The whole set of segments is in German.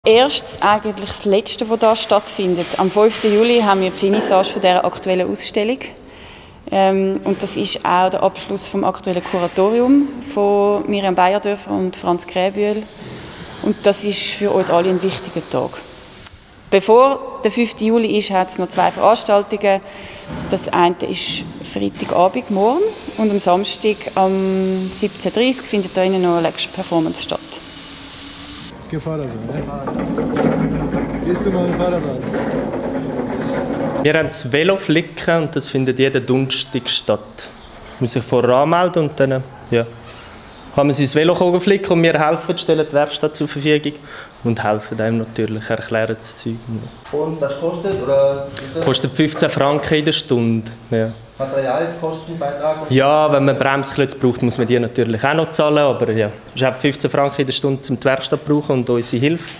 Erstes, eigentlich das Letzte, das hier stattfindet. Am 5. Juli haben wir die Finissage von dieser aktuellen Ausstellung. Und das ist auch der Abschluss vom aktuellen Kuratorium von Miriam Beyerdörfer und Franz Kräbühl. Und das ist für uns alle ein wichtiger Tag. Bevor der 5. Juli ist, hat es noch 2 Veranstaltungen. Das eine ist Freitagabend, morgen, und am Samstag um 17:30 Uhr findet da noch eine Lecture-Performance statt. Geh Fahrradbahn, ne? Gehst du mal in Fahrradbahn? Wir haben das Veloflicken und das findet jeden Donnerstag statt. Man muss sich vorher anmelden und dann kann man sein Velo flicken und wir helfen, stellen die Werkstatt zur Verfügung und helfen einem natürlich, erklären das Zeug. Und das kostet? Oder kostet 15 Franken in der Stunde. Ja. Materialkostenbeitrag? Ja, wenn man Bremsklötze braucht, muss man die natürlich auch noch zahlen, aber ja, es ist 15 Franken in der Stunde, um die Werkstatt zu brauchen und unsere Hilfe.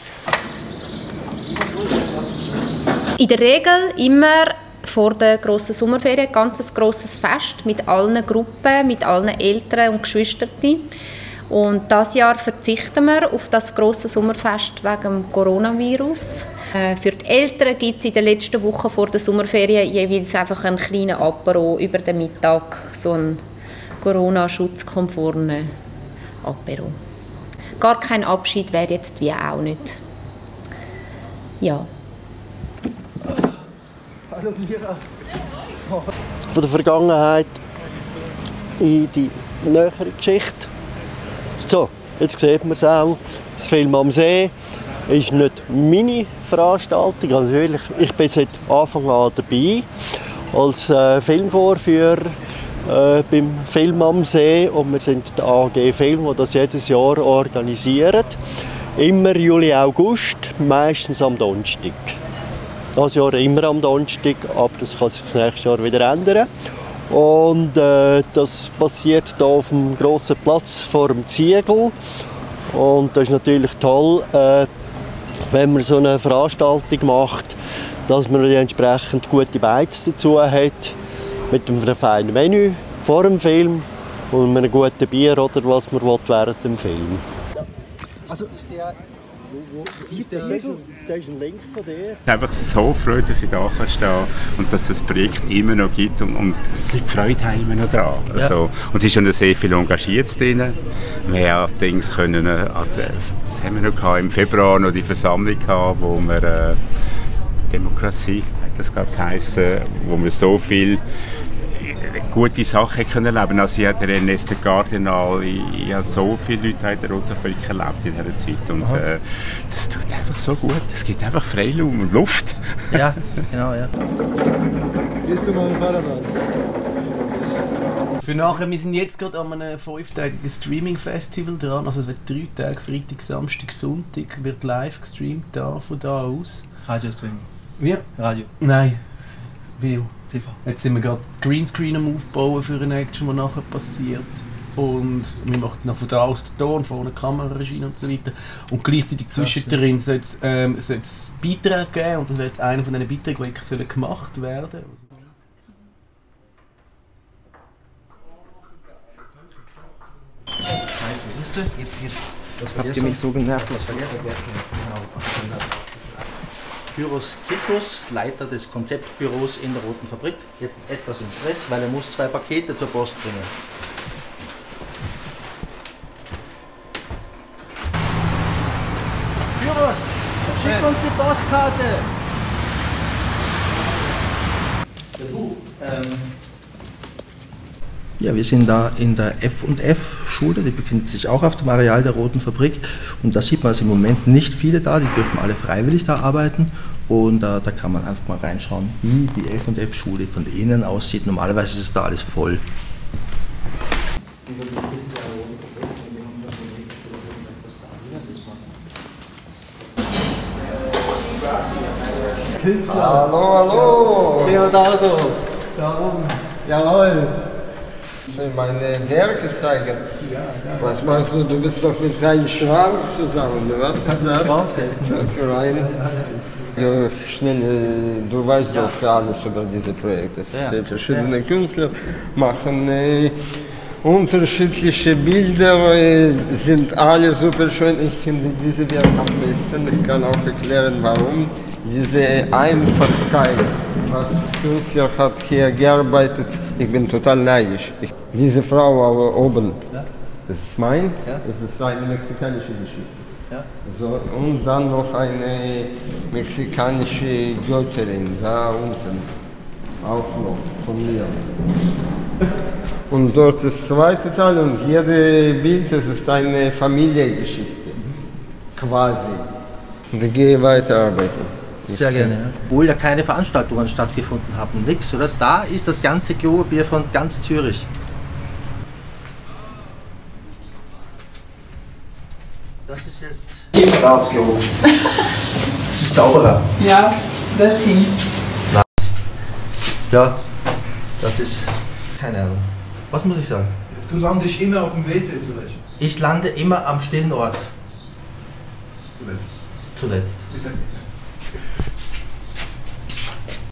In der Regel immer vor der grossen Sommerferien ein ganz grosses Fest mit allen Gruppen, mit allen Eltern und Geschwistern. Und dieses Jahr verzichten wir auf das grosse Sommerfest wegen dem Coronavirus. Für die Eltern gibt es in den letzten Wochen vor der Sommerferien jeweils einfach einen kleinen Apero über den Mittag, so einen Corona-schutzkonformen Apero. Gar kein Abschied wäre jetzt wie auch nicht. Ja. Hallo Mira. Von der Vergangenheit in die nähere Geschichte. So, jetzt sieht man es auch. Das Film am See ist nicht meine Veranstaltung. Also wirklich, ich bin seit Anfang an dabei als Filmvorführer beim Film am See. Und wir sind die AG Film, die das jedes Jahr organisiert. Immer Juli, August, meistens am Donnerstag. Das Jahr immer am Donnerstag, aber das kann sich das nächste Jahr wieder ändern. Und das passiert hier auf dem grossen Platz vor dem Ziegel. Und das ist natürlich toll, wenn man so eine Veranstaltung macht, dass man entsprechend gute Beiz dazu hat, mit einem feinen Menü vor dem Film und einem guten Bier oder was man will während dem Film. Also ist der... Das ist ein Link von dir. Ich bin einfach so froh, dass ich da stehen kann und dass es das Projekt immer noch gibt und die Freude haben immer noch daran. Ja. Also, und es ist schon sehr viel engagiert drin. Wir haben was haben wir noch gehabt? Im Februar noch die Versammlung gehabt, wo wir Demokratie, hat das glaube ich geheißen, wo wir so viel gute Sachen können leben. Also ich habe den Ernest Cardinal, ich habe so viele Leute in der Roten Völker erlebt in dieser Zeit und das tut einfach so gut. Es gibt einfach Freiraum und Luft. Ja, genau, ja. Gehst du mal in Fahrradbahn? Für nachher, wir sind jetzt gerade an einem 5-tägigen Streaming-Festival dran, also es wird 3 Tage, Freitag, Samstag, Sonntag, wird live gestreamt von da aus. Radio-Streaming. Wie? Radio. Nein, Video. TV. Jetzt sind wir gerade Greenscreen am Aufbauen für eine Action, die nachher passiert. Und wir machen noch von da aus den Ton, vorne Kameraregie und so weiter. Und gleichzeitig zwischendrin soll es Beiträge geben und dann wird jetzt einer von diesen Beiträgen, die gemacht werden sollen. Scheiße, siehst du? Jetzt. Habt ihr mich so genervt? Was vergessen? Kyros Kikos, Leiter des Konzeptbüros in der Roten Fabrik, jetzt etwas im Stress, weil er muss 2 Pakete zur Post bringen. Kyros, schick uns die Postkarte! Ja, wir sind da in der F&F-Schule, die befindet sich auch auf dem Areal der Roten Fabrik. Und da sieht man also im Moment nicht viele da, die dürfen alle freiwillig da arbeiten. Und da kann man einfach mal reinschauen, wie die F&F-Schule von innen aussieht. Normalerweise ist da alles voll. Hallo, hallo! Leonardo, da oben. Jawohl! Meine Werke zeigen. Was meinst du? Du bist doch mit deinem Schrank zusammen. Was ist das? Für einen? Ja, schnell, du weißt doch alles über diese Projekte. Verschiedene Künstler machen unterschiedliche Bilder, sind alle super schön. Ich finde diese Werk am besten. Ich kann auch erklären, warum. Diese Einfachkeit, was Künstler hat hier gearbeitet, ich bin total neidisch. Diese Frau oben, das ist mein, das ist eine mexikanische Geschichte. Ja. So, und dann noch eine mexikanische Göttin da unten, auch noch von mir. Und dort das zweite Teil und jedes Bild, das ist eine Familiengeschichte, quasi. Und ich gehe weiterarbeiten. Sehr gerne. Ja. Obwohl ja keine Veranstaltungen stattgefunden haben, nichts, oder? Da ist das ganze Klopapier von ganz Zürich. Das ist jetzt Klo. Das ist sauberer. Ja, das stimmt. Ja, das ist keine Ahnung. Was muss ich sagen? Du landest immer auf dem WC zuletzt. Ich lande immer am stillen Ort. Zuletzt. Zuletzt.